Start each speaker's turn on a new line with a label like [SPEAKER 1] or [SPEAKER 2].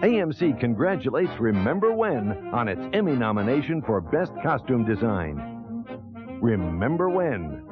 [SPEAKER 1] AMC congratulates Remember When on its Emmy nomination for Best Costume Design. Remember When.